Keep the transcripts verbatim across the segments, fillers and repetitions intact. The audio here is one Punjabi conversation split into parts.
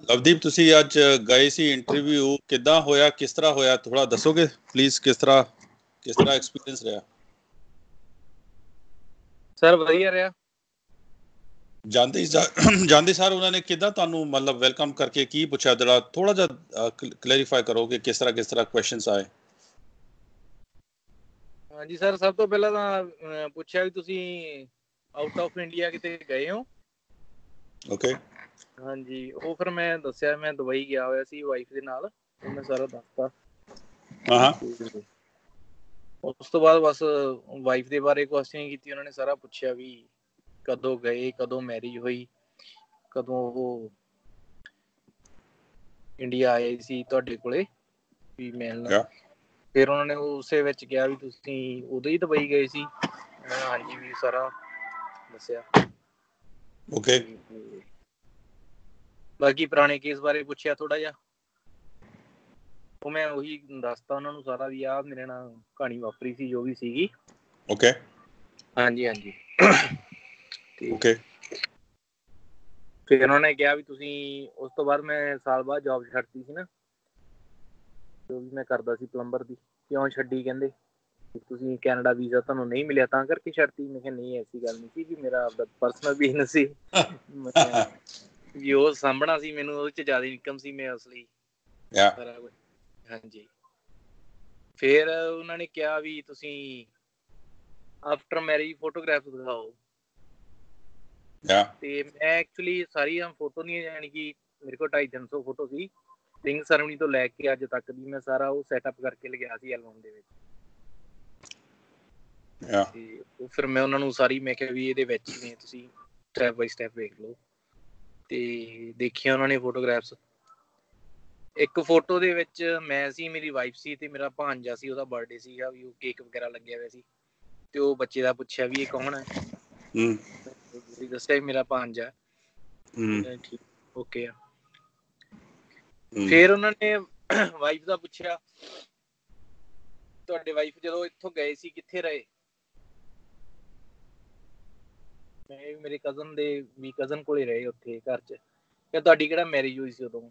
ਅਵਦੀਪ ਤੁਸੀਂ ਅੱਜ ਗਏ ਸੀ ਇੰਟਰਵਿਊ, ਕਿੱਦਾਂ ਹੋਇਆ, ਕਿਸ ਤਰ੍ਹਾਂ ਹੋਇਆ, ਥੋੜਾ ਦੱਸੋਗੇ ਪਲੀਜ਼? ਕਿਸ ਤਰ੍ਹਾਂ ਕਿਸ ਤਰ੍ਹਾਂ ਐਕਸਪੀਰੀਅੰਸ ਰਿਹਾ? ਸਰ ਵਧੀਆ ਰਿਹਾ। ਜਾਂਦੇ ਜਾਂਦੇ ਸਰ ਉਹਨਾਂ ਨੇ ਕਿੱਦਾਂ ਤੁਹਾਨੂੰ ਮਤਲਬ ਵੈਲਕਮ ਕਰਕੇ ਕੀ ਪੁੱਛਿਆ? ਜਰਾ ਥੋੜਾ ਜਿਹਾ ਕਲੈਰੀਫਾਈ ਕਰੋ ਕਿ ਕਿਸ ਤਰ੍ਹਾਂ ਕਿਸ ਤਰ੍ਹਾਂ ਕੁਐਸਚਨਸ ਆਏ। ਹਾਂਜੀ ਸਰ, ਸਭ ਤੋਂ ਪਹਿਲਾਂ ਤਾਂ ਪੁੱਛਿਆ ਵੀ ਤੁਸੀਂ ਆਊਟ ਆਫ ਇੰਡੀਆ ਕਿਤੇ ਗਏ ਹੋ? ਓਕੇ। ਹਾਂਜੀ, ਉਹ ਫਿਰ ਮੈਂ ਦੱਸਿਆ ਮੈਂ ਦੁਬਈ ਗਿਆ ਹੋਇਆ ਸੀ ਵਾਈਫ ਦੇ ਨਾਲ, ਉਹ ਮੈਂ ਸਾਰਾ ਦੱਸਤਾ। ਹਾਂ। ਉਸ ਤੋਂ ਬਾਅਦ ਬਸ ਵਾਈਫ ਦੇ ਬਾਰੇ ਕੁਐਸਚਨ ਕੀਤੀ ਉਹਨਾਂ ਨੇ, ਸਾਰਾ ਪੁੱਛਿਆ ਵੀ ਕਦੋਂ ਗਏ, ਕਦੋਂ ਮੈਰਿਜ ਹੋਈ, ਕਦੋਂ ਉਹ ਇੰਡੀਆ ਆਏ ਸੀ ਤੁਹਾਡੇ ਕੋਲੇ ਵੀ ਮਿਲਣ। ਫਿਰ ਉਹਨਾਂ ਨੇ ਉਸੇ ਵਿੱਚ ਕਿਹਾ ਵੀ ਤੁਸੀਂ ਉਦੋਂ ਹੀ ਦੁਬਈ ਗਏ ਸੀ? ਮੈਂ ਹਾਂਜੀ ਵੀ ਸਾਰਾ ਦੱਸਿਆ। ਓਕੇ। ਬਾਕੀ ਪੁਰਾਣੇ ਕੇਸ ਬਾਰੇ ਪੁੱਛਿਆ ਥੋੜਾ ਜਿਹਾ, ਉਹ ਮੈਂ ਉਹੀ ਦੱਸਤਾ ਉਹਨਾਂ ਨੂੰ ਸਾਰਾ ਵੀ ਆਹ ਮੇਰੇ ਨਾਲ ਕਹਾਣੀ ਵਾਪਰੀ ਸੀ ਜੋ ਵੀ ਸੀਗੀ। ਓਕੇ। ਹਾਂਜੀ ਹਾਂਜੀ। ਓਕੇ। ਫਿਰ ਉਹਨਾਂ ਨੇ ਕਿਹਾ ਵੀ ਤੁਸੀਂ ਉਸ ਤੋਂ ਬਾਅਦ ਮੈਂ ਸਾਲ ਬਾਅਦ ਜੋਬ ਛੱਡਤੀ ਸੀ ਨਾ, ਜੋ ਵੀ ਮੈਂ ਕਰਦਾ ਸੀ ਪਲੰਬਰ ਦੀ। ਕਿਉਂ ਛੱਡੀ? ਕਹਿੰਦੇ ਤੁਸੀਂ ਕੈਨੇਡਾ ਵੀਜ਼ਾ ਤੁਹਾਨੂੰ ਨਹੀਂ ਮਿਲਿਆ ਤਾਂ ਕਰਕੇ ਛੱਡਤੀ। ਮੈਂ ਕਿਹਾ ਨਹੀਂ, ਐਸੀ ਗੱਲ ਨਹੀਂ ਸੀ ਵੀ ਮੇਰਾ ਆਪਦਾ ਪਰਸਨਲ ਬਿਜ਼ਨਸ ਸੀ, ਵੀ ਉਹ ਸਾਂਭਣਾ ਸੀ ਮੈਨੂੰ, ਉਹਦੇ 'ਚ ਜ਼ਿਆਦਾ ਇਨਕਮ ਸੀ, ਮੈਂ ਉਸ ਲਈ ਸਾਰਾ ਕੁਛ। ਹਾਂਜੀ। ਫਿਰ ਉਹਨਾਂ ਨੇ ਕਿਹਾ ਵੀ ਤੁਸੀਂ ਆਫਟਰ ਮੈਰਿਜ ਫੋਟੋਗ੍ਰਾਫ ਦਿਖਾਓ। ਤੇ ਮੈਂ ਐਕਚੁਅਲੀ ਸਾਰੀਆਂ ਫੋਟੋ ਨਹੀਂ, ਯਾਨੀ ਕਿ ਮੇਰੇ ਕੋਲ ਢਾਈ ਤਿੰਨ ਸੌ ਫੋਟੋ ਸੀ ਰਿੰਗ ਸੈਰਮਨੀ ਤੋਂ ਲੈ ਕੇ ਅੱਜ ਤੱਕ ਦੀ, ਮੈਂ ਸਾਰਾ ਉਹ ਸੈਟਅਪ ਕਰਕੇ ਲਗਾਇਆ ਸੀ ਐਲਬਮ ਦੇ ਵਿੱਚ। ਤੇ ਉਹ ਫਿਰ ਮੈਂ ਉਹਨਾਂ ਨੂੰ ਸਾਰੀ ਮੈਂ ਕਿਹਾ ਵੀ ਇਹਦੇ ਵਿੱਚ ਹੀ ਨੇ, ਤੁਸੀਂ ਸਟੈਪ ਬਾਈ ਸਟੈਪ ਵੇਖ ਲਓ। ਤੇ ਦੇਖਿਆ ਉਹਨਾਂ ਨੇ ਫੋਟੋਗ੍ਰਾਫਸ। ਇੱਕ ਫੋਟੋ ਦੇ ਵਿੱਚ ਮੈਂ ਸੀ, ਮੇਰੀ ਵਾਈਫ ਸੀ ਤੇ ਮੇਰਾ ਭਾਂਜਾ ਸੀ, ਉਹਦਾ ਬਰਥਡੇ ਸੀਗਾ, ਵੀ ਉਹ ਕੇਕ ਵਗੈਰਾ ਲੱਗਿਆ ਹੋਇਆ ਸੀ। ਤੇ ਉਹ ਬੱਚੇ ਦਾ ਪੁੱਛਿਆ ਵੀ ਇਹ ਕੌਣ ਹੈ? ਦੱਸਿਆ ਮੇਰਾ ਭਾਂਜਾ। ਠੀਕ, ਓਕੇ ਆ। ਫਿਰ ਉਹਨਾਂ ਨੇ ਵਾਈਫ ਦਾ ਪੁੱਛਿਆ ਤੁਹਾਡੇ ਵਾਈਫ ਜਦੋਂ ਇੱਥੋਂ ਗਏ ਸੀ ਕਿੱਥੇ ਰਹੇ? ਮੈਂ ਮੇਰੇ ਕਜ਼ਨ ਦੇ ਵੀ ਕਜ਼ਨ ਕੋਲੇ ਰਹੇ ਉੱਥੇ ਘਰ 'ਚ। ਕਿ ਤੁਹਾਡੀ ਕਿਹੜਾ ਮੈਰਿਜ ਹੋਈ ਸੀ ਉਦੋਂ?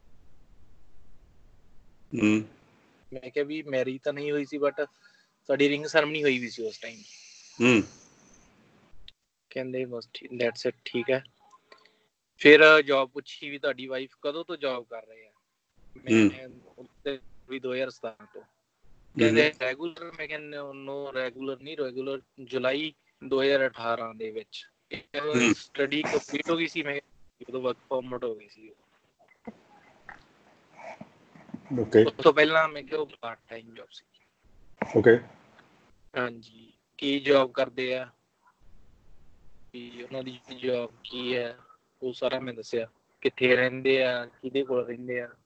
ਮੈਂ ਕਿਹਾ ਵੀ ਮੈਰਿਜ ਤਾਂ ਨਹੀਂ ਹੋਈ ਸੀ, ਬਟ ਸਾਡੀ ਰਿੰਗ ਸੈਰਮਨੀ ਹੋਈ ਵੀ ਸੀ ਉਸ ਟਾਈਮ। ਕਹਿੰਦੇ ਬਸ ਦੈਟਸ ਇਟ, ਠੀਕ ਹੈ। ਫਿਰ ਜੋਬ ਪੁੱਛੀ ਵੀ ਤੁਹਾਡੀ ਵਾਈਫ ਕਦੋਂ ਤੋਂ ਜੋਬ ਕਰ ਰਹੇ ਆ? ਮੈਂ ਵੀ ਦੋ ਹਜ਼ਾਰ ਸਤਾਰਾਂ ਤੋਂ। ਕਹਿੰਦੇ ਰੈਗੂਲਰ? ਮੈਂ ਕਹਿੰਦਾ ਨੋ, ਰੈਗੂਲਰ ਨਹੀਂ, ਰੈਗੂਲਰ ਜੁਲਾਈ ਦੋ ਹਜ਼ਾਰ ਅਠਾਰਾਂ ਦੇ ਵਿੱਚ ਸਟੱਡੀ ਕੰਪਲੀਟ ਹੋ ਗਈ ਸੀ, ਮੈਂ ਉਦੋਂ ਵਰਕ ਪਰਮਿਟ ਹੋ ਗਈ ਸੀ। ਉਸ ਤੋਂ ਪਹਿਲਾਂ ਮੈਂ ਕਿਹਾ ਉਹ ਪਾਰਟ ਟਾਈਮ ਜੋਬ ਸੀ। ਓਕੇ। ਹਾਂਜੀ। ਕੀ ਜੋਬ ਕਰਦੇ ਆ, ਵੀ ਉਹਨਾਂ ਦੀ ਜੋਬ ਕੀ ਹੈ, ਉਹ ਸਾਰਾ ਮੈਂ ਦੱਸਿਆ। ਕਿੱਥੇ ਰਹਿੰਦੇ ਆ, ਕਿਹਦੇ ਕੋਲ ਰਹਿੰਦੇ ਆ।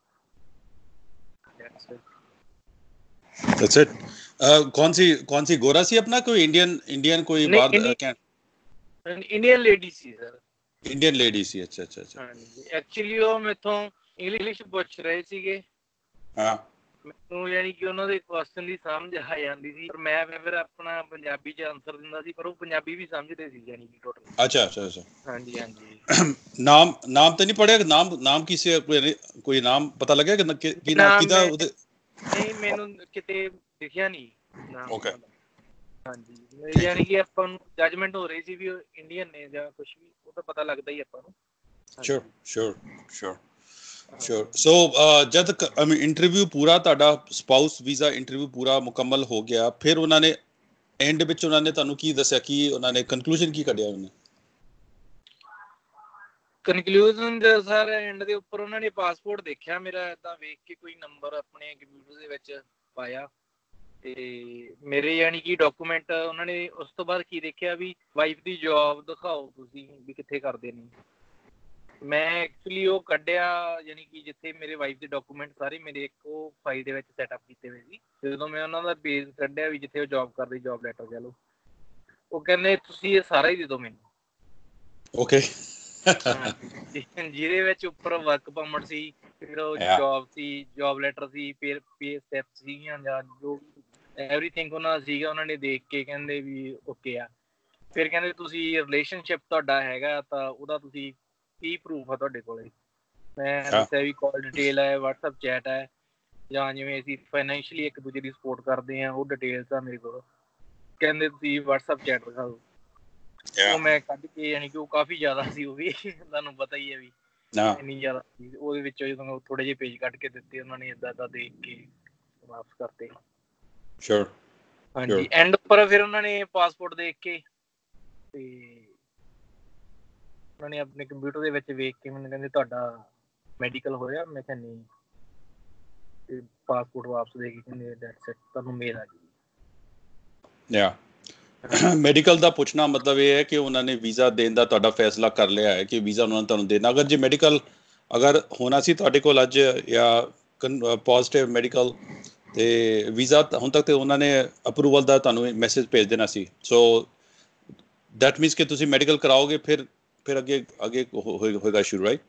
That's it. कौन सी कौन सी गोरा सी अपना? कोई इंडियन इंडियन कोई बाहर क्या? इंडियन लेडी सी सर। इंडियन लेडी सी। अच्छा अच्छा अच्छा। ਹਾਂਜੀ, ਐਕਚੁਅਲੀ ਉਹ ਮੈਥੋਂ ਇੰਗਲਿਸ਼ ਪੁੱਛ ਰਹੇ ਸੀਗੇ। ਹਾਂ। ਮੈਨੂੰ ਯਾਨੀ ਕਿ ਉਹਨਾਂ ਦੇ ਕੁਐਸਚਨ ਦੀ ਸਮਝ ਆ ਜਾਂਦੀ ਸੀ, ਪਰ ਮੈਂ ਫਿਰ ਆਪਣਾ ਪੰਜਾਬੀ 'ਚ ਆਨਸਰ ਦਿੰਦਾ ਸੀ, ਪਰ ਉਹ ਪੰਜਾਬੀ ਵੀ ਸਮਝਦੇ ਸੀ ਯਾਨੀ ਕਿ ਟੋਟਲ। अच्छा अच्छा अच्छा। ਹਾਂਜੀ ਹਾਂਜੀ। नाम नाम तो नहीं पड़ेगा? नाम नाम किसी कोई कोई नाम पता लगे कि की नाम किदा? ਨਹੀਂ, ਮੈਨੂੰ ਕਿਤੇ ਦਿਖਿਆ ਨਹੀਂ ਨਾਮ ਉਹਨਾਂ ਦਾ। ਹਾਂਜੀ, ਯਾਨੀ ਕਿ ਆਪਾਂ ਨੂੰ ਜੱਜਮੈਂਟ ਹੋ ਰਹੀ ਸੀ ਵੀ ਉਹ ਇੰਡੀਅਨ ਨੇ ਜਾਂ ਕੁਛ ਵੀ, ਉਹ ਤਾਂ ਪਤਾ ਲੱਗਦਾ ਹੀ ਆਪਾਂ ਨੂੰ। Sure sure sure sure. So ਜਦ ਇੰਟਰਵਿਊ ਪੂਰਾ ਤੁਹਾਡਾ ਸਪਾਊਸ ਵੀਜ਼ਾ ਇੰਟਰਵਿਊ ਪੂਰਾ ਮੁਕੰਮਲ ਹੋ ਗਿਆ, ਫਿਰ ਉਹਨਾਂ ਨੇ ਐਂਡ ਵਿੱਚ ਉਹਨਾਂ ਨੇ ਤੁਹਾਨੂੰ ਕੀ ਦੱਸਿਆ? ਕੀ ਉਹਨਾਂ ਨੇ ਕਨਕਲੂਜਨ ਕੀ ਕੱਢਿਆ? ਉਹਨੇ ਕਨਕਲੂਜਨ ਸਰ ਐਂਡ ਦੇ ਉੱਪਰ ਉਹਨਾਂ ਨੇ ਪਾਸਪੋਰਟ ਦੇਖਿਆ ਮੇਰਾ, ਏਦਾਂ ਵੇਖ ਕੇ ਕੋਈ ਨੰਬਰ ਆਪਣੇ ਕੰਪਿਊਟਰ ਦੇ ਵਿੱਚ ਪਾਇਆ ਤੇ ਮੇਰੇ ਯਾਨੀ ਕਿ ਡਾਕੂਮੈਂਟ ਉਹਨਾਂ ਨੇ ਉਸ ਤੋਂ ਬਾਅਦ ਕੀ ਦੇਖਿਆ ਵੀ ਵਾਈਫ ਦੀ ਜੋਬ ਦਿਖਾਓ ਤੁਸੀਂ ਵੀ ਕਿੱਥੇ ਕਰਦੇ ਨੇ। ਮੈਂ ਐਕਚੁਅਲੀ ਉਹ ਕੱਢਿਆ ਯਾਨੀ ਕਿ ਜਿੱਥੇ ਮੇਰੇ ਵਾਈਫ ਦੇ ਡਾਕੂਮੈਂਟ ਸਾਰੇ ਮੇਰੇ ਇੱਕ ਉਹ ਫਾਈਲ ਦੇ ਵਿੱਚ ਸੈਟਅਪ ਕੀਤੇ ਹੋਏ ਸੀ। ਜਦੋਂ ਮੈਂ ਉਹਨਾਂ ਦਾ ਪੇਜ ਕੱਢਿਆ ਵੀ ਜਿੱਥੇ ਉਹ ਜੋਬ ਕਰਦੇ, ਜੋਬ ਲੈਟਰ ਕਹਿ ਲਓ, ਉਹ ਕਹਿੰਦੇ ਤੁਸੀਂ ਇਹ ਸਾਰਾ ਹੀ ਦੇ ਦਿਓ ਮੈਨੂੰ। ਓਕੇ। ਜਿਹਦੇ ਵਿੱਚ ਉੱਪਰ ਵਰਕ ਪਰਮਿਟ ਸੀ, ਫਿਰ ਉਹ ਜੋਬ ਸੀ, ਜੋਬ ਲੈਟਰ ਸੀ, ਫਿਰ ਪੇ ਸਲਿੱਪ ਸੀਗੀਆਂ ਜਾਂ ਜੋ ਐਵਰੀਥਿੰਗ ਉਹਨਾਂ ਦਾ ਸੀਗਾ, ਉਹਨਾਂ ਨੇ ਦੇਖ ਕੇ ਕਹਿੰਦੇ ਵੀ ਓਕੇ ਆ। ਫਿਰ ਕਹਿੰਦੇ ਤੁਸੀਂ ਰਿਲੇਸ਼ਨਸ਼ਿਪ ਤੁਹਾਡਾ ਹੈਗਾ ਤਾਂ ਉਹਦਾ ਤੁਸੀਂ ਕੀ ਪ੍ਰੂਫ ਆ ਤੁਹਾਡੇ ਕੋਲੇ? ਮੈਂ ਦੱਸਿਆ ਵੀ ਕਾਲ ਡਿਟੇਲ ਹੈ, WhatsApp ਚੈਟ ਹੈ, ਜਾਂ ਜਿਵੇਂ ਅਸੀਂ ਫਾਈਨੈਂਸ਼ੀਅਲੀ ਇੱਕ ਦੂਜੇ ਦੀ ਸਪੋਰਟ ਕਰਦੇ ਹਾਂ ਉਹ ਡਿਟੇਲਸ ਆ ਮੇਰੇ ਕੋਲ। ਕਹਿੰਦੇ ਤੁਸੀਂ WhatsApp ਚੈਟ ਦਿਖਾ ਦਿਓ। ਉਹ ਮੈਂ ਕੱਢ ਕੇ, ਯਾਨੀ ਕਿ ਉਹ ਕਾਫੀ ਜ਼ਿਆਦਾ ਸੀ, ਉਹ ਵੀ ਤੁਹਾਨੂੰ ਪਤਾ ਹੀ ਹੈ ਵੀ ਇੰਨੀ ਜ਼ਿਆਦਾ ਸੀ। ਉਹਦੇ ਵਿੱਚੋਂ ਜਦੋਂ ਥੋੜੇ ਜਿਹੇ ਪੇਜ ਕੱਢ ਕੇ ਦਿੱਤੇ ਉਹਨਾਂ ਨੇ, ਏਦਾਂ ਏਦਾਂ ਦੇਖ ਕੇ ਵਾਪਸ ਕਰਤੇ। Sure. ਹਾਂਜੀ, ਐਂਡ ਉੱਪਰ ਫਿਰ ਉਹਨਾਂ ਨੇ ਪਾਸਪੋਰਟ ਦੇਖ ਕੇ ਤੇ ਉਹਨਾਂ ਨੇ ਆਪਣੇ ਕੰਪਿਊਟਰ ਦੇ ਵਿੱਚ ਵੇਖ ਕੇ ਮੈਨੂੰ ਕਹਿੰਦੇ ਤੁਹਾਡਾ ਮੈਡੀਕਲ ਹੋਇਆ? ਮੈਂ ਕਿਹਾ ਨਹੀਂ, ਤੇ ਪਾਸਪੋਰਟ ਵਾਪਸ ਦੇ ਕੇ ਕਹਿੰਦੇ ਦੈਟਸ ਇਟ, ਤੁਹਾਨੂੰ ਮੇਲ ਆ ਗਈ। ਯਾ ਮੈਡੀਕਲ ਦਾ ਪੁੱਛਣਾ ਮਤਲਬ ਇਹ ਹੈ ਕਿ ਉਹਨਾਂ ਨੇ ਵੀਜ਼ਾ ਦੇਣ ਦਾ ਤੁਹਾਡਾ ਫੈਸਲਾ ਕਰ ਲਿਆ ਹੈ ਕਿ ਵੀਜ਼ਾ ਉਹਨਾਂ ਨੇ ਤੁਹਾਨੂੰ ਦੇਣਾ। ਅਗਰ ਜੇ ਮੈਡੀਕਲ ਅਗਰ ਹੋਣਾ ਸੀ ਤੁਹਾਡੇ ਕੋਲ ਅੱਜ ਜਾਂ ਪੋਜ਼ਿਟਿਵ ਮੈਡੀਕਲ ਤੇ ਵੀਜ਼ਾ ਹੁਣ ਤੱਕ ਤੇ ਉਹਨਾਂ ਨੇ ਅਪਰੂਵਲ ਦਾ ਤੁਹਾਨੂੰ ਮੈਸੇਜ ਭੇਜ ਦੇਣਾ ਸੀ। ਸੋ ਦੈਟ ਮੀਨਸ ਕਿ ਤੁਸੀਂ ਮੈਡੀਕਲ ਕਰਾਓਗੇ, ਫਿਰ ਫਿਰ ਅੱਗੇ ਅੱਗੇ ਹੋਏਗਾ ਸ਼ੁਰੂ, ਰਾਈਟ?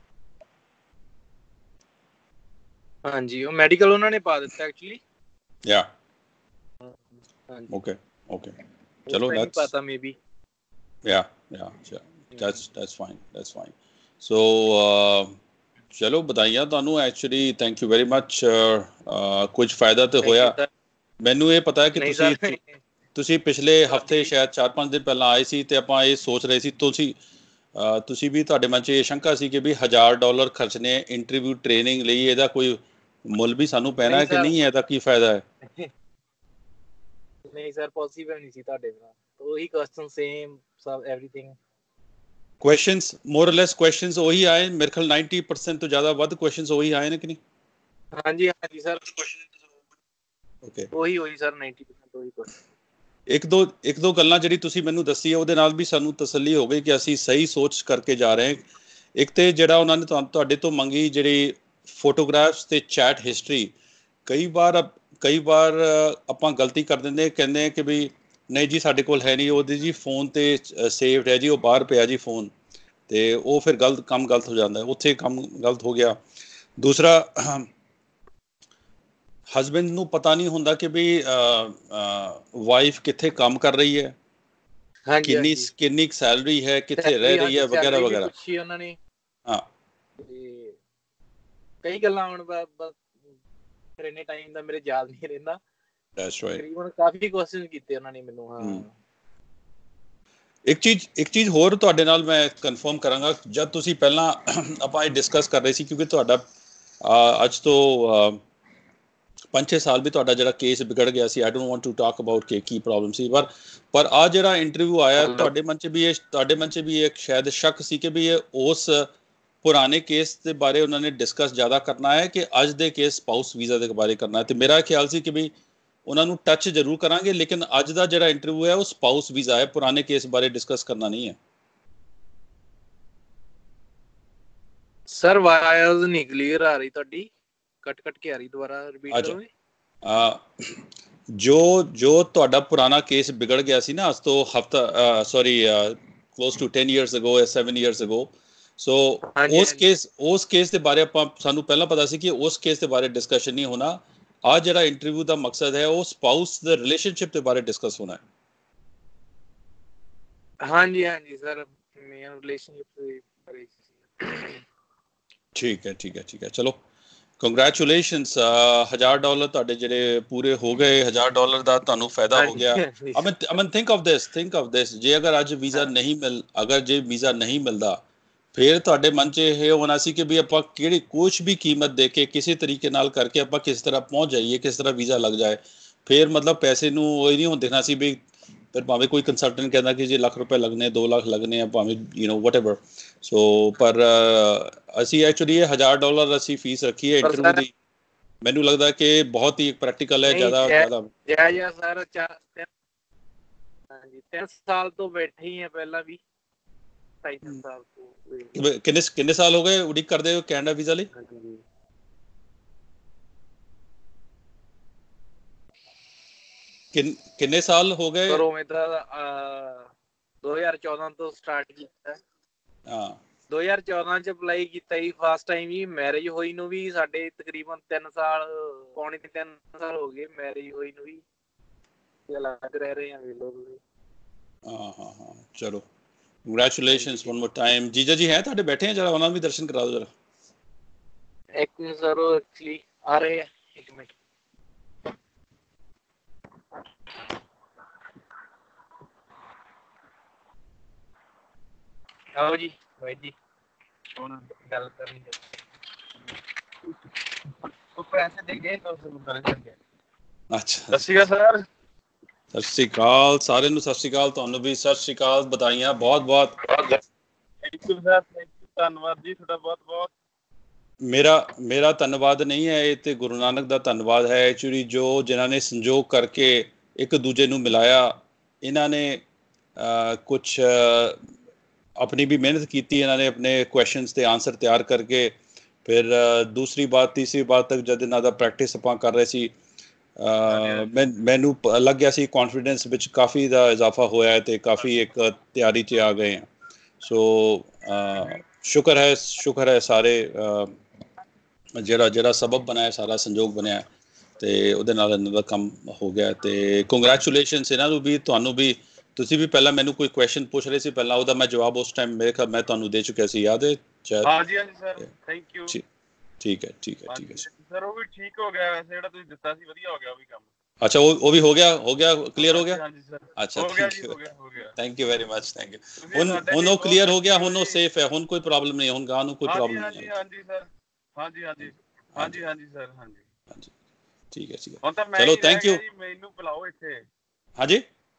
ਹਾਂਜੀ, ਉਹ ਮੈਡੀਕਲ ਉਹਨਾਂ ਨੇ ਪਾ ਦਿੱਤਾ ਐਕਚੁਅਲੀ। ਯਾ ਹਾਂਜੀ, ਓਕੇ ਓਕੇ, ਉਸ ਚਲੋ ਟਾਈਮ ਹੀ ਦੈਟਸ ਪਤਾ may be. Yeah yeah that's that's fine that's fine. So ਚਲੋ ਵਧਾਈਆਂ ਤੁਹਾਨੂੰ actually, thank you very much. ਕੁਝ ਫਾਇਦਾ ਤਾਂ ਥੈਂਕ ਯੂ ਹੋਇਆ। ਸਰ। ਮੈਨੂੰ ਇਹ ਪਤਾ ਹੈ ਕਿ ਨਹੀਂ ਤੁਸੀਂ ਸਰ, ਤੁਸੀਂ ਪਿਛਲੇ ਹਫ਼ਤੇ ਤੁਹਾਡੀ ਸ਼ਾਇਦ ਚਾਰ ਪੰਜ ਦਿਨ ਪਹਿਲਾਂ ਆਏ ਸੀ ਤੇ ਆਪਾਂ ਇਹ ਸੋਚ ਰਹੇ ਸੀ, ਤੁਸੀਂ ਤੁਸੀਂ ਵੀ ਤੁਹਾਡੇ ਮਨ 'ਚ ਇਹ ਸ਼ੰਕਾ ਸੀ ਕਿ ਵੀ ਹਜ਼ਾਰ ਡਾਲਰ ਖਰਚਣੇ ਇੰਟਰਵਿਊ ਟ੍ਰੇਨਿੰਗ ਲਈ, ਇਹਦਾ ਕੋਈ ਮੁੱਲ ਵੀ ਸਾਨੂੰ ਪੈਣਾ ਹੈ ਕਿ ਨਹੀਂ, ਇਹਦਾ ਕੀ ਫਾਇਦਾ ਹੈ? ਨਹੀਂ ਸਰ, ਪੋਸੀਬਲ ਨਹੀਂ ਸੀ ਤੁਹਾਡੇ ਨਾਲ। ਉਹੀ ਕੁਐਸਚਨ ਸੇਮ ਸਭ everything. Questions more less questions ਉਹੀ ਆਏ ਮੇਰੇ ਖਿਆਲ, ਨਾਈਨਟੀ ਪਰਸੈਂਟ ਤੋਂ ਜ਼ਿਆਦਾ ਵੱਧ ਕੁਐਸਚਨਸ ਉਹੀ ਆਏ ਨੇ ਕਿ ਨਹੀਂ? ਹਾਂਜੀ ਹਾਂਜੀ ਸਰ, ਓਕੇ, ਉਹੀ ਉਹੀ ਸਰ, ਨਾਈਨਟੀ ਪਰਸੈਂਟ ਉਹੀ ਕੁਐਸਚਨ। ਇੱਕ ਦੋ ਇੱਕ ਦੋ ਗੱਲਾਂ ਜਿਹੜੀ ਤੁਸੀਂ ਮੈਨੂੰ ਦੱਸੀ ਹੈ ਉਹਦੇ ਨਾਲ ਵੀ ਸਾਨੂੰ ਤਸੱਲੀ ਹੋ ਗਈ ਕਿ ਅਸੀਂ ਸਹੀ ਸੋਚ ਕਰਕੇ ਜਾ ਰਹੇ ਹਾਂ। ਇੱਕ ਤੇ ਜਿਹੜਾ ਉਹਨਾਂ ਨੇ ਤੁਹਾਨੂੰ ਤੁਹਾਡੇ ਤੋਂ ਮੰਗੀ ਜਿਹੜੀ ਫੋਟੋਗ੍ਰਾਫਸ ਤੇ ਚੈਟ ਹਿਸਟਰੀ, ਕਈ ਵਾਰ ਕਈ ਵਾਰ ਆਪਾਂ ਗਲਤੀ ਕਰ ਦਿੰਦੇ, ਕਹਿੰਦੇ ਕਿ ਵੀ ਨਹੀਂ ਜੀ ਸਾਡੇ ਕੋਲ ਹੈ ਨਹੀਂ, ਉਹਦੇ ਜੀ ਫੋਨ 'ਤੇ ਸੇਵਡ ਹੈ ਜੀ, ਉਹ ਬਾਹਰ ਪਿਆ ਜੀ ਫੋਨ, ਅਤੇ ਉਹ ਫਿਰ ਗਲਤ ਕੰਮ ਗਲਤ ਹੋ ਜਾਂਦਾ, ਉੱਥੇ ਕੰਮ ਗਲਤ ਹੋ ਗਿਆ। ਦੂਸਰਾ, ਹਸਬੈਂਡ ਨੂੰ ਪਤਾ ਨਹੀਂ ਹੁੰਦਾ ਕਿ ਵੀ ਵਾਈਫ ਕਿੱਥੇ ਕੰਮ ਕਰ ਰਹੀ ਹੈ, ਹਾਂਜੀ ਕਿੰਨੀ ਹਾਂਜੀ, ਕਿੰਨੀ ਸੈਲਰੀ ਹੈ, ਕਿੱਥੇ ਰਹਿ ਸੈਲਰੀ, ਰਹੀ ਹਾਂਜੀ ਹੈ, ਵਗੈਰਾ ਸੈਲਰੀ ਵੀ ਵਗੈਰਾ। ਪੁੱਛੀ ਉਹਨਾਂ ਨੇ। ਹਾਂ, ਤੇ ਕਈ ਗੱਲਾਂ ਹੁਣ ਫਿਰ ਇੰਨੇ ਟਾਈਮ ਦਾ ਮੇਰੇ ਯਾਦ ਨਹੀਂ ਰਹਿੰਦਾ। That's right. ਤਕਰੀਬਨ ਕਾਫੀ ਕੁਐਸਚਨ ਕੀਤੇ ਉਹਨਾਂ ਨੇ ਮੈਨੂੰ। ਹਾਂ, ਇੱਕ ਚੀਜ਼ ਇੱਕ ਚੀਜ਼ ਹੋਰ ਤੁਹਾਡੇ ਨਾਲ ਮੈਂ ਕਨਫਰਮ ਕਰਾਂਗਾ, ਜਦ ਤੁਸੀਂ ਪਹਿਲਾਂ ਆਪਾਂ ਇਹ ਡਿਸਕਸ ਕਰ ਰਹੇ ਸੀ, ਕਿਉਂਕਿ ਤੁਹਾਡਾ ਅੱਜ ਤੋਂ ਪੰਜ ਛੇ ਸਾਲ ਵੀ ਤੁਹਾਡਾ ਜਿਹੜਾ ਕੇਸ ਵਿਗੜ ਗਿਆ ਸੀ, I don't want to talk about ਕਿ ਕੀ ਪ੍ਰੋਬਲਮ ਸੀ, ਪਰ ਪਰ ਆਹ ਜਿਹੜਾ ਇੰਟਰਵਿਊ ਆਇਆ ਤੁਹਾਡੇ ਮਨ 'ਚ ਵੀ ਇਹ ਤੁਹਾਡੇ ਮਨ 'ਚ ਵੀ ਇੱਕ ਸ਼ਾਇਦ ਸ਼ੱਕ ਸੀ ਕਿ ਵੀ ਇਹ ਉਸ ਪੁਰਾਣੇ ਕੇਸ ਦੇ ਬਾਰੇ ਉਹਨਾਂ ਨੇ ਡਿਸਕਸ ਜ਼ਿਆਦਾ ਕਰਨਾ ਹੈ ਕਿ ਅੱਜ ਦੇ ਕੇਸ ਸਪਾਊਸ ਵੀਜ਼ਾ ਦੇ ਬਾਰੇ ਕਰਨਾ ਹੈ। ਤੇ ਮੇਰਾ ਖਿਆਲ ਸੀ ਕਿ ਵੀ ਉਹਨਾਂ ਨੂੰ ਟੱਚ ਜ਼ਰੂਰ ਕਰਾਂਗੇ, ਲੇਕਿਨ ਅੱਜ ਦਾ ਜਿਹੜਾ ਇੰਟਰਵਿਊ ਹੈ ਉਹ ਸਪਾਊਸ ਵੀਜ਼ਾ ਹੈ, ਪੁਰਾਣੇ ਕੇਸ ਬਾਰੇ ਡਿਸਕਸ ਕਰਨਾ ਨਹੀਂ ਹੈ। ਸਰ ਆਵਾਜ਼ ਨਹੀਂ ਕਲੀਅਰ ਆ ਰਹੀ ਤੁਹਾਡੀ, ਕੱਟ ਕੱਟ ਕੇ ਆ ਰਹੀ, ਦੁਬਾਰਾ ਰਿਪੀਟ ਅੱਛਾ, ਕਰੋਗੇ? ਜੋ ਜੋ ਤੁਹਾਡਾ ਪੁਰਾਣਾ ਕੇਸ ਵਿਗੜ ਗਿਆ ਸੀ ਨਾ ਅੱਜ ਤੋਂ ਹਫਤਾ sorry close to ten years ago ਜਾਂ ਸੈਵਨ ਈਅਰਸ ਅਗੋ, ਸੋ ਹਾਂਜੀ ਉਸ ਹਾਂਜੀ, ਕੇਸ ਉਸ ਕੇਸ ਦੇ ਬਾਰੇ ਆਪਾਂ ਸਾਨੂੰ ਪਹਿਲਾਂ ਪਤਾ ਸੀ ਕਿ ਉਸ ਕੇਸ ਦੇ ਬਾਰੇ ਡਿਸਕਸ਼ਨ ਨਹੀਂ ਹੋਣਾ। ਆਹ ਜਿਹੜਾ ਇੰਟਰਵਿਊ ਦਾ ਮਕਸਦ ਹੈ ਉਹ ਸਪਾਊਸ ਦੇ ਰਿਲੇਸ਼ਨਸ਼ਿਪ ਦੇ ਬਾਰੇ ਡਿਸਕਸ ਹੋਣਾ ਹੈ। ਹਾਂਜੀ ਹਾਂਜੀ ਸਰ, ਮੇਨ ਰਿਲੇਸ਼ਨਸ਼ਿਪ ਦੇ ਬਾਰੇ। ਠੀਕ ਹੈ ਠੀਕ ਹੈ ਠੀਕ ਹੈ, ਚਲੋ ਕੰਗਰੈਚੁਲੇਸ਼ਨਸ। ਹਜ਼ਾਰ ਡਾਲਰ ਤੁਹਾਡੇ ਜਿਹੜੇ ਪੂਰੇ ਹੋ ਗਏ, ਹਜ਼ਾਰ ਡਾਲਰ ਦਾ ਤੁਹਾਨੂੰ ਫਾਇਦਾ ਹੋ ਹਾਂਜੀ ਗਿਆ। ਹਾਂਜੀ Aman Aman think of this think of this ਜੇ ਅਗਰ ਅੱਜ ਵੀਜ਼ਾ ਹਾਂ, ਨਹੀਂ ਮਿਲ ਅਗਰ ਜੇ ਵੀਜ਼ਾ ਨਹੀਂ ਮਿਲਦਾ, ਫਿਰ ਤੁਹਾਡੇ ਮਨ 'ਚ ਇਹ ਹੋਣਾ ਸੀ ਕਿ ਵੀ ਆਪਾਂ ਕਿਹੜੀ ਕੁਛ ਵੀ ਕੀਮਤ ਦੇ ਕੇ ਕਿਸੇ ਤਰੀਕੇ ਨਾਲ ਕਰਕੇ ਆਪਾਂ ਕਿਸ ਤਰ੍ਹਾਂ ਪਹੁੰਚ ਜਾਈਏ, ਕਿਸ ਤਰ੍ਹਾਂ ਵੀਜ਼ਾ ਲੱਗ ਜਾਏ। ਫਿਰ ਮਤਲਬ ਪੈਸੇ ਨੂੰ ਉਹ ਨਹੀਂ ਹੁਣ ਦੇਖਣਾ ਸੀ ਵੀ ਫਿਰ ਭਾਵੇਂ ਕੋਈ ਕੰਸਲਟੈਂਟ ਕਹਿੰਦਾ ਕਿ ਜੇ ਲੱਖ ਰੁਪਏ ਲੱਗਣੇ, ਦੋ ਲੱਖ ਲੱਗਣੇ ਆ, ਭਾਵੇਂ ਯੂ ਨੋ ਵਟ ਐਵਰ। ਸੋ ਪਰ ਅਸੀਂ ਐਕਚੁਅਲੀ ਇਹ ਹਜ਼ਾਰ ਡਾਲਰ ਅਸੀਂ ਫੀਸ ਰੱਖੀ ਹੈ ਪਰ ਇੰਟਰਵਿਊ ਸਰ ਦੀ। ਮੈਨੂੰ ਲੱਗਦਾ ਕਿ ਬਹੁਤ ਹੀ ਪ੍ਰੈਕਟੀਕਲ ਹੈ, ਨਹੀਂ ਜ਼ਿਆਦਾ ਜ਼ਿਆਦਾ ਜੈ ਜੈ ਸਰ, ਚਾਰ ਹਾਂਜੀ ਤਿੰਨ ਸਾਲ ਤੋਂ ਬੈਠੇ ਹੀ ਆ, ਪਹਿਲਾਂ ਵੀ ਢਾਈ ਤਿੰਨ ਸਾਲ ਤੋਂ। ਕਿੰਨੇ ਕਿੰਨੇ ਸਾਲ ਹੋ ਗਏ ਉਡੀਕ ਕਰਦੇ ਹੋ ਕੈਨੇਡਾ ਵੀਜ਼ਾ ਲਈ? ਹਾਂਜੀ, ਕਿੰਨ ਕਿੰਨੇ ਸਾਲ ਹੋ ਗਏ? ਸਰ ਉਵੇਂ ਤਾਂ ਦੋ ਹਜ਼ਾਰ ਚੌਦਾਂ ਤੋਂ ਸਟਾਰਟ ਕੀਤਾ। ਹਾਂ, ਦੋ ਹਜ਼ਾਰ ਚੌਦਾਂ ਚ ਅਪਲਾਈ ਕੀਤਾ ਜੀ ਫਸਟ ਟਾਈਮ ਹੀ। ਮੈਰਿਜ ਹੋਈ ਨੂੰ ਵੀ ਸਾਡੇ ਤਕਰੀਬਨ ਤਿੰਨ ਸਾਲ ਪੌਣੇ ਤਿੰਨ ਸਾਲ ਹੋ ਗਏ ਮੈਰਿਜ ਹੋਈ ਨੂੰ ਵੀ, ਅਲੱਗ ਰਹਿ ਰਹੇ ਆ ਲੋਕ। ਹਾਂ ਹਾਂ ਹਾਂ, ਚਲੋ ਕੰਗਰੈਚੁਲੇਸ਼ਨਸ ਵਨ ਮੋਰ ਟਾਈਮ। ਜੀਜਾ ਜੀ ਹੈ ਤੁਹਾਡੇ ਬੈਠੇ ਆ, ਜਰਾ ਉਹਨਾਂ ਨੂੰ ਵੀ ਦਰਸ਼ਨ ਕਰਾ ਦਿਓ ਜਰਾ। ਇੱਕ ਮਿੰਟ ਸਰ ਉਹ ਐਕਚੁਅਲੀ ਆ ਰਹੇ ਆ ਇੱਕ ਮਿੰਟ ਆਓ ਜੀ ਬਾਈ ਜੀ ਹੁਣ ਗੱਲ ਕਰਨੀ ਉਹ ਪੈਸੇ ਦੇ ਗਏ ਤਾਂ ਉਸ ਨੂੰ ਕਰ ਸਕਦੇ ਅੱਛਾ ਸਤਿ ਸ਼੍ਰੀ ਅਕਾਲ ਸਰ ਸਤਿ ਸ਼੍ਰੀ ਅਕਾਲ ਸਾਰਿਆਂ ਨੂੰ ਸਤਿ ਸ਼੍ਰੀ ਅਕਾਲ ਤੁਹਾਨੂੰ ਵੀ ਸਤਿ ਸ਼੍ਰੀ ਅਕਾਲ ਵਧਾਈਆਂ ਬਹੁਤ ਬਹੁਤ thank you sir thank you ਧੰਨਵਾਦ ਜੀ ਤੁਹਾਡਾ ਬਹੁਤ ਬਹੁਤ ਮੇਰਾ ਮੇਰਾ ਧੰਨਵਾਦ ਨਹੀਂ ਹੈ ਇਹ ਤੇ ਗੁਰੂ ਨਾਨਕ ਦਾ ਧੰਨਵਾਦ ਹੈ ਐਕਚੁਅਲੀ ਜੋ ਜਿਨ੍ਹਾਂ ਨੇ ਸੰਜੋਗ ਕਰਕੇ ਇੱਕ ਦੂਜੇ ਨੂੰ ਮਿਲਾਇਆ ਇਹਨਾਂ ਨੇ ਕੁਛ ਆਪਣੀ ਵੀ ਮਿਹਨਤ ਕੀਤੀ ਇਹਨਾਂ ਨੇ ਆਪਣੇ ਕੁਐਸਚਨਸ ਦੇ ਆਨਸਰ ਤਿਆਰ ਕਰਕੇ ਫਿਰ ਦੂਸਰੀ ਬਾਤ ਤੀਸਰੀ ਬਾਤ ਤੱਕ ਜਦ ਇਹਨਾਂ ਦਾ ਪ੍ਰੈਕਟਿਸ ਆਪਾਂ ਕਰ ਰਹੇ ਸੀ ਮੈਂ ਮੈਨੂੰ ਲੱਗਿਆ ਸੀ ਕੌਨਫੀਡੈਂਸ ਵਿੱਚ ਕਾਫੀ ਦਾ ਇਜ਼ਾਫਾ ਹੋਇਆ ਅਤੇ ਕਾਫੀ ਇੱਕ ਤਿਆਰੀ 'ਚ ਆ ਗਏ ਹਾਂ ਸੋ ਸ਼ੁਕਰ ਹੈ ਸ਼ੁਕਰ ਹੈ ਸਾਰੇ ਜਿਹੜਾ ਜਿਹੜਾ ਸਬਬ ਬਣਾਇਆ ਸਾਰਾ ਸੰਯੋਗ ਬਣਿਆ ਅਤੇ ਉਹਦੇ ਨਾਲ ਇਹਨਾਂ ਦਾ ਕੰਮ ਹੋ ਗਿਆ ਅਤੇ ਕੰਗਰੈਚੁਲੇਸ਼ਨਸ ਇਹਨਾਂ ਨੂੰ ਵੀ ਤੁਹਾਨੂੰ ਵੀ ਤੁਸੀਂ ਵੀ ਪਹਿਲਾਂ ਮੈਨੂੰ ਕੋਈ ਕੁਐਸਚਨ ਪੁੱਛ ਰਹੇ ਸੀ ਪਹਿਲਾਂ ਉਹਦਾ ਮੈਂ ਜਵਾਬ ਉਸ ਟਾਈਮ ਮੇਰੇ ਖਿਆਲ ਮੈਂ ਤੁਹਾਨੂੰ ਦੇ ਚੁੱਕਿਆ ਸੀ ਯਾਦ ਹੈ ਹਾਂਜੀ ਹਾਂਜੀ ਸਰ ਥੈਂਕ ਯੂ ਠੀਕ ਹੈ ਠੀਕ ਹੈ ਠੀਕ ਹੈ ਸਰ ਉਹ ਵੀ ਠੀਕ ਹੋ ਗਿਆ ਵੈਸੇ ਜਿਹੜਾ ਤੁਸੀਂ ਦਿੱਤਾ ਸੀ ਵਧੀਆ ਹੋ ਗਿਆ ਉਹ ਵੀ ਕੰਮ ਅੱਛਾ ਉਹ ਉਹ ਵੀ ਹੋ ਗਿਆ ਹੋ ਗਿਆ ਕਲੀਅਰ ਹੋ ਗਿਆ ਹਾਂਜੀ ਸਰ ਅੱਛਾ ਹੋ ਗਿਆ ਜੀ ਹੋ ਗਿਆ ਹੋ ਗਿਆ thank you very much thank you ਹੁਣ ਹੁਣ ਉਹ ਕਲੀਅਰ ਹੋ ਗਿਆ ਹੁਣ ਉਹ ਸੇਫ ਹੈ ਹੁਣ ਕੋਈ ਪ੍ਰੋਬਲਮ ਨਹੀਂ ਹੁਣ ਗਾਂ ਨੂੰ ਕੋਈ ਪ੍ਰੋਬਲਮ ਨਹੀਂ ਹਾਂਜੀ ਹਾਂਜੀ ਸਰ ਹਾਂਜੀ ਹਾਂਜੀ ਹਾਂਜੀ ਹਾਂਜੀ ਸਰ ਹਾਂਜੀ ਹਾਂਜੀ ਠੀਕ ਹੈ ਠੀਕ ਹੈ ਹੁਣ ਤਾਂ ਮੈਂ ਚਲੋ ਥੈਂਕ ਯੂ ਮੈਨੂੰ ਬੁਲਾਓ ਇੱਥੇ ਹਾਂਜੀ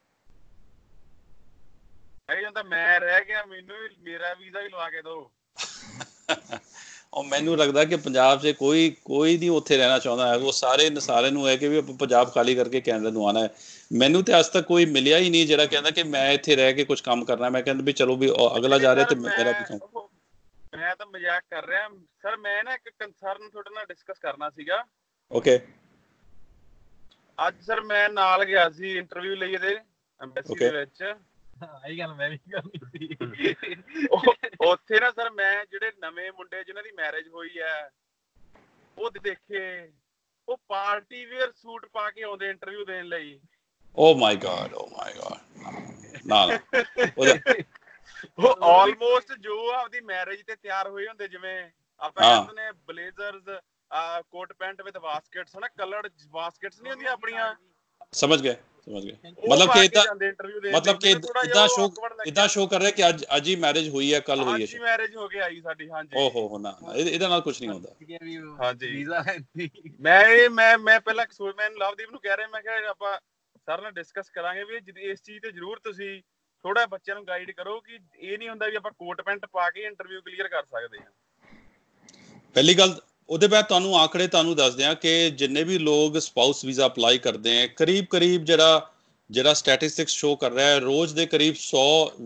ਇਹ ਤਾਂ ਮੈਂ ਰਹਿ ਗਿਆ ਮੈਨੂੰ ਵੀ ਮੇਰਾ ਵੀਜ਼ਾ ਵੀ ਲਵਾ ਕੇ ਦਿਓ ਉਹ ਮੈਨੂੰ ਲੱਗਦਾ ਕਿ ਪੰਜਾਬ 'ਚ ਕੋਈ ਕੋਈ ਨਹੀਂ ਉੱਥੇ ਰਹਿਣਾ ਚਾਹੁੰਦਾ ਹੈ ਉਹ ਸਾਰੇ ਸਾਰਿਆਂ ਨੂੰ ਹੈ ਕਿ ਵੀ ਆਪਾਂ ਪੰਜਾਬ ਖਾਲੀ ਕਰਕੇ ਕੈਨੇਡਾ ਨੂੰ ਆਉਣਾ ਹੈ ਮੈਨੂੰ ਤੇ ਅੱਜ ਤੱਕ ਕੋਈ ਮਿਲਿਆ ਹੀ ਨਹੀਂ ਜਿਹੜਾ ਕਹਿੰਦਾ ਕਿ ਮੈਂ ਇੱਥੇ ਰਹਿ ਕੇ ਕੁਝ ਕੰਮ ਕਰਨਾ ਮੈਂ ਕਹਿੰਦਾ ਵੀ ਚਲੋ ਵੀ ਅਗਲਾ ਜਾ ਰਿਹਾ ਤੇ ਮੇਰਾ ਵੀ ਕੰਮ ਮੈਂ ਤਾਂ ਮਜ਼ਾਕ ਕਰ ਰਿਹਾ ਸਰ ਮੈਂ ਨਾ ਇੱਕ ਕੰਸਰਨ ਤੁਹਾਡੇ ਨਾਲ ਡਿਸਕਸ ਕਰਨਾ ਸੀਗਾ ਓਕੇ ਅੱਜ ਸਰ ਮੈਂ ਨਾਲ ਗਿਆ ਸੀ ਇੰਟਰਵਿਊ ਲਈ ਇਹਦੇ ਐਮਬੈਸੀ ਦੇ ਵਿੱਚ ਆਹੀ ਗੱਲ ਮੈਂ ਵੀ ਕਰਨੀ ਸੀ ਉੱਥੇ ਨਾ ਸਰ ਮੈਂ ਜਿਹੜੇ ਨਵੇਂ ਮੁੰਡੇ ਜਿਨ੍ਹਾਂ ਦੀ ਮੈਰਿਜ ਹੋਈ ਹੈ ਉਹ ਦੇਖੇ ਉਹ ਪਾਰਟੀ ਵੇਅਰ ਸੂਟ ਪਾ ਕੇ ਆਉਂਦੇ ਇੰਟਰਵਿਊ ਦੇਣ ਲਈ ਓ ਮਾਈ ਗॉड ਓ ਮਾਈ ਗॉड ਨਾ ਨਾ ਉਹ ਆਲਮੋਸਟ ਜੋ ਆਪਦੀ ਮੈਰਿਜ ਤੇ ਤਿਆਰ ਹੋਏ ਹੁੰਦੇ ਜਿਵੇਂ ਆਪਾਂ ਕਹਿੰਦੇ ਨੇ blazers coat pant with baskets ਹਨਾ ਕਲਰਡ ਬਾਸਕਟਸ ਨਹੀਂ ਹੁੰਦੀਆਂ ਆਪਣੀਆਂ ਸਮਝ ਗਏ ਸਮਝ ਗਏ ਮਤਲਬ ਕਿ ਇਦਾਂ ਮਤਲਬ ਕਿ ਇਦਾਂ ਸ਼ੋ ਇਦਾਂ ਸ਼ੋ ਕਰ ਰਿਹਾ ਕਿ ਅੱਜ ਅੱਜ ਹੀ ਮੈਰਿਜ ਹੋਈ ਹੈ ਕੱਲ ਹੋਈ ਹੈ ਅੱਜ ਹੀ ਮੈਰਿਜ ਹੋ ਕੇ ਆਈ ਸਾਡੀ ਹਾਂਜੀ ਓ ਹੋ ਹੋ ਨਾ ਇਹਦੇ ਨਾਲ ਕੁਝ ਨਹੀਂ ਹੁੰਦਾ ਹਾਂਜੀ ਵੀਜ਼ਾ ਮੈਂ ਇਹ ਮੈਂ ਮੈਂ ਪਹਿਲਾਂ ਮੈਂ ਲਵਦੀਪ ਨੂੰ ਕਹਿ ਰਿਹਾ ਮੈਂ ਕਿਹਾ ਆਪਾਂ ਸਰ ਨਾਲ ਡਿਸਕਸ ਕਰਾਂਗੇ ਵੀ ਇਸ ਚੀਜ਼ ਤੇ ਜ਼ਰੂਰ ਤੁਸੀਂ ਥੋੜਾ ਬੱਚਿਆਂ ਨੂੰ ਗਾਈਡ ਕਰੋ ਕਿ ਇਹ ਨਹੀਂ ਹੁੰਦਾ ਵੀ ਆਪਾਂ ਕੋਟ ਪੈਂਟ ਪਾ ਕੇ ਇੰਟਰਵਿਊ ਕਲੀਅਰ ਕਰ ਸਕਦੇ ਹਾਂ ਪਹਿਲੀ ਗੱਲ ਉਹਦੇ ਬਾਅਦ ਤੁਹਾਨੂੰ ਆંકੜੇ ਤੁਹਾਨੂੰ ਦੱਸਦੇ ਹਾਂ ਕਿ ਜਿੰਨੇ ਵੀ ਲੋਕ ਸਪਾਊਸ ਵੀਜ਼ਾ ਅਪਲਾਈ ਕਰਦੇ ਹੈ ਕਰੀਬ ਕਰੀਬ ਜਿਹੜਾ ਜਿਹੜਾ ਸਟੈਟਿਸਟਿਕਸ ਸ਼ੋ ਕਰ ਰਿਹਾ ਹੈ ਰੋਜ਼ ਦੇ ਕਰੀਬ ਸੌ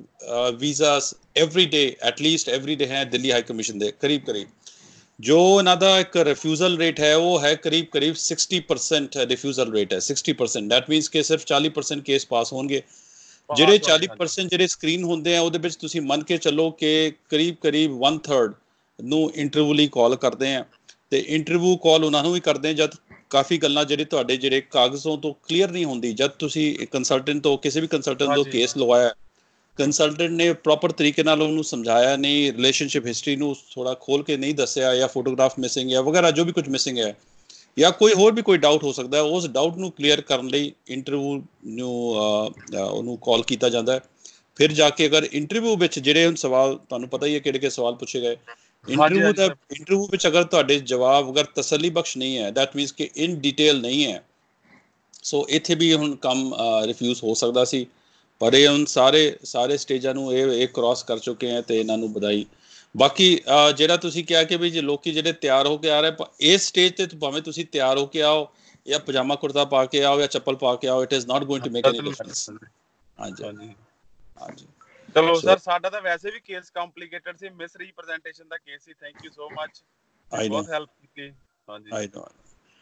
visas every day at least every day ਹੈ ਦਿੱਲੀ ਹਾਈ ਕਮਿਸ਼ਨ ਦੇ ਕਰੀਬ ਕਰੀਬ ਜੋ ਇਹਨਾਂ ਦਾ ਇੱਕ ਰਿਫਿਊਜ਼ਲ ਰੇਟ ਹੈ ਉਹ ਹੈ ਕਰੀਬ ਕਰੀਬ ਸਿਕਸਟੀ ਪਰਸੈਂਟ ਰਿਫਿਊਜ਼ਲ ਰੇਟ ਹੈ ਸਿਕਸਟੀ ਪਰਸੈਂਟ ਦੈਟ ਮੀਨਸ ਕਿ ਸਿਰਫ ਚਾਲੀ ਪਰਸੈਂਟ ਕੇਸ ਪਾਸ ਹੋਣਗੇ ਜਿਹੜੇ ਚਾਲੀ ਪਰਸੈਂਟ ਜਿਹੜੇ ਸਕਰੀਨ ਹੁੰਦੇ ਆ ਉਹਦੇ ਵਿੱਚ ਤੁਸੀਂ ਮੰਨ ਕੇ ਚੱਲੋ ਕਿ ਕਰੀਬ ਕਰੀਬ ਵਨ ਥਰਡ ਨੂੰ ਇੰਟਰਵਿਊ ਲਈ ਕਾਲ ਕਰਦੇ ਆ ਤੇ ਇੰਟਰਵਿਊ ਕਾਲ ਉਹਨਾਂ ਨੂੰ ਵੀ ਕਰਦੇ ਜਦ ਕਾਫੀ ਗੱਲਾਂ ਜਿਹੜੇ ਤੁਹਾਡੇ ਜਿਹੜੇ ਕਾਗਜ਼ੋਂ ਤੋਂ ਕਲੀਅਰ ਨਹੀਂ ਹੁੰਦੀ ਜਦ ਤੁਸੀਂ ਕੰਸਲਟੈਂਟ ਤੋਂ ਕਿਸੇ ਵੀ ਕੰਸਲਟੈਂਟ ਤੋਂ ਕੇਸ ਲਵਾਇਆ ਕੰਸਲਟੈਂਟ ਨੇ ਪ੍ਰੋਪਰ ਤਰੀਕੇ ਨਾਲ ਉਹਨੂੰ ਸਮਝਾਇਆ ਨਹੀਂ ਰਿਲੇਸ਼ਨਸ਼ਿਪ ਹਿਸਟਰੀ ਨੂੰ ਥੋੜਾ ਖੋਲ ਕੇ ਨਹੀਂ ਦੱਸਿਆ ਜਾਂ ਫੋਟੋਗ੍ਰਾਫ ਮਿਸਿੰਗ ਹੈ ਵਗੈਰਾ ਜੋ ਵੀ ਕੁਝ ਮਿਸਿੰਗ ਹੈ ਜਾਂ ਕੋਈ ਹੋਰ ਵੀ ਕੋਈ ਡਾਊਟ ਹੋ ਸਕਦਾ ਉਸ ਡਾਊਟ ਨੂੰ ਕਲੀਅਰ ਕਰਨ ਲਈ ਇੰਟਰਵਿਊ ਨੂੰ ਉਹਨੂੰ ਕਾਲ ਕੀਤਾ ਜਾਂਦਾ ਹੈ ਫਿਰ ਜਾ ਕੇ ਅਗਰ ਇੰਟਰਵਿਊ ਵਿੱਚ ਜਿਹੜੇ ਹੁਣ ਸਵਾਲ ਤੁਹਾਨੂੰ ਪਤਾ ਹੀ ਹੈ ਕਿਹੜੇ ਕਿਹੜੇ ਸਵਾਲ ਪੁੱਛੇ ਗਏ ਇੰਟਰਵਿਊ ਦਾ ਇੰਟਰਵਿਊ ਵਿੱਚ ਅਗਰ ਤੁਹਾਡੇ ਜਵਾਬ ਅਗਰ ਤਸੱਲੀ ਬਖਸ਼ ਨਹੀਂ ਹੈ ਦੈਟ ਮੀਨਸ ਕਿ ਇਨ ਡਿਟੇਲ ਨਹੀਂ ਹੈ ਸੋ ਇੱਥੇ ਵੀ ਹੁਣ ਕੰਮ ਰਿਫਿਊਜ਼ ਹੋ ਸਕਦਾ ਸੀ ਪਰ ਇਹ ਹੁਣ ਸਾਰੇ ਸਾਰੇ ਸਟੇਜਾਂ ਨੂੰ ਇਹ ਇਹ ਕ੍ਰਾਸ ਕਰ ਚੁੱਕੇ ਹੈ ਤੇ ਇਹਨਾਂ ਨੂੰ ਵਧਾਈ ਬਾਕੀ ਜਿਹੜਾ ਤੁਸੀਂ ਕਿਹਾ ਕਿ ਵੀ ਜੇ ਲੋਕੀ ਜਿਹੜੇ ਤਿਆਰ ਹੋ ਕੇ ਆ ਰਹੇ ਇਸ ਸਟੇਜ ਤੇ ਭਾਵੇਂ ਤੁਸੀਂ ਤਿਆਰ ਹੋ ਕੇ ਆਓ ਜਾਂ ਪਜਾਮਾ ਕੁੜਤਾ ਪਾ ਕੇ ਆਓ ਜਾਂ ਚੱਪਲ ਪਾ ਕੇ ਆਓ it is not going to make any difference ਹਾਂਜੀ ਹਾਂਜੀ ਚਲੋ ਸਰ ਸਾਡਾ ਤਾਂ ਵੈਸੇ ਵੀ ਕੇਸ ਕੰਪਲਿਕੇਟਡ ਸੀ ਮਿਸ ਰਿਪਰੈਜ਼ੈਂਟੇਸ਼ਨ ਦਾ ਕੇਸ ਸੀ ਥੈਂਕ ਯੂ ਸੋ ਮਚ ਬਹੁਤ ਹੈਲਪ ਕੀਤੀ ਹਾਂਜੀ ਆਈ ਨੋ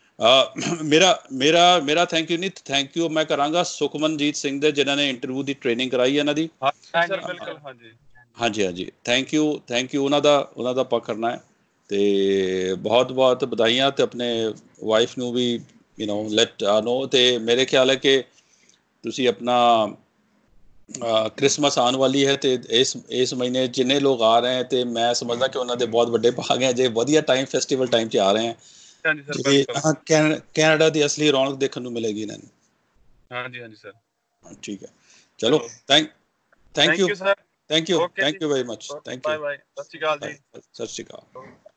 ਮੇਰਾ ਮੇਰਾ ਮੇਰਾ ਥੈਂਕ ਯੂ ਨਹੀਂ ਥੈਂਕ ਯੂ ਮੈਂ ਕਰਾਂਗਾ ਸੁਖਮਨਜੀਤ ਸਿੰਘ ਦੇ ਜਿਨ੍ਹਾਂ ਨੇ ਇੰਟਰਵਿਊ ਦੀ ਟ੍ਰੇਨਿੰਗ ਕਰਾਈ ਹੈ ਇਹਨਾਂ ਦੀ ਸਰ ਬਿਲਕੁਲ ਹਾਂਜੀ ਹਾਂਜੀ ਹਾਂਜੀ ਥੈਂਕ ਯੂ ਥੈਂਕ ਯੂ ਉਹਨਾਂ ਦਾ ਉਹਨਾਂ ਦਾ ਆਪਾਂ ਕਰਨਾ ਹੈ ਅਤੇ ਬਹੁਤ ਬਹੁਤ ਵਧਾਈਆਂ ਅਤੇ ਆਪਣੇ ਵਾਈਫ ਨੂੰ ਵੀ ਯੂ ਨੋ ਲੈਟ ਨੋ ਅਤੇ ਮੇਰੇ ਖਿਆਲ ਹੈ ਕਿ ਤੁਸੀਂ ਆਪਣਾ ਕ੍ਰਿਸਮਸ ਆਉਣ ਵਾਲੀ ਹੈ ਤੇ ਇਸ ਇਸ ਮਹੀਨੇ ਜਿੰਨੇ ਲੋਕ ਆ ਰਹੇ ਹੈ ਤੇ ਮੈਂ ਸਮਝਦਾ ਕਿ ਉਹਨਾਂ ਦੇ ਬਹੁਤ ਵੱਡੇ ਭਾਗ ਹੈ ਜੇ ਵਧੀਆ ਟਾਈਮ ਫੈਸਟੀਵਲ ਟਾਈਮ 'ਚ ਆ ਰਹੇ ਹੈ ਹਾਂਜੀ ਸਰ, ਜੇ ਬਿਲਕੁਲ। ਕੈਨੇਡਾ ਦੀ ਅਸਲੀ ਰੌਣਕ ਦੇਖਣ ਨੂੰ ਮਿਲੇਗੀ ਇਹਨਾਂ ਨੂੰ। ਹਾਂਜੀ ਹਾਂਜੀ ਸਰ, ਠੀਕ ਹੈ, ਚਲੋ thank thank thank you you sir. Thank you okay thank ਜੀ, you very much, thank bye you, bye, ਸਤਿ ਸ਼੍ਰੀ ਅਕਾਲ ਜੀ। ਸਤਿ ਸ਼੍ਰੀ ਅਕਾਲ।